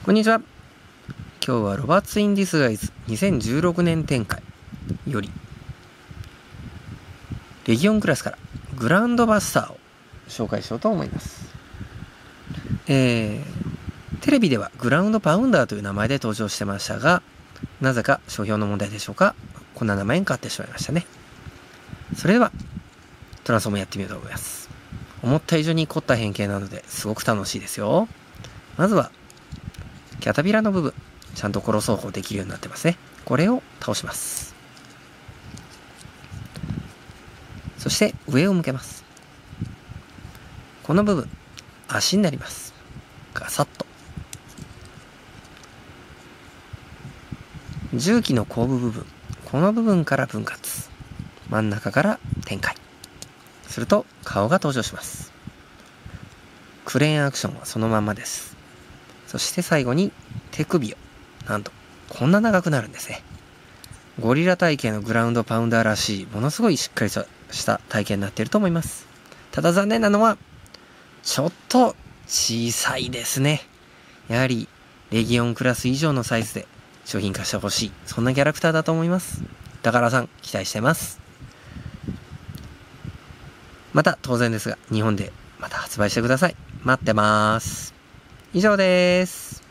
こんにちは。今日はロバーツ・イン・ディスガイズ2016年展開よりレギオンクラスからグランドバスターを紹介しようと思います。テレビではグラウンドパウンダーという名前で登場してましたが、なぜか商標の問題でしょうか、こんな名前に変わってしまいましたね。それではトランスフォームやってみようと思います。思った以上に凝った変形なのですごく楽しいですよ。まずはキャタピラの部分、ちゃんと殺そうできるようになってますね。これを倒します。そして上を向けます。この部分、足になります。ガサッと。重機の後部部分、この部分から分割。真ん中から展開。すると顔が登場します。クレーンアクションはそのままです。そして最後に手首を、なんとこんな長くなるんですね。ゴリラ体型のグラウンドパウンダーらしい、ものすごいしっかりした体型になっていると思います。ただ残念なのはちょっと小さいですね。やはりレギオンクラス以上のサイズで商品化してほしい、そんなキャラクターだと思います。だからさん期待してます。また当然ですが日本でまた発売してください。待ってます。以上です。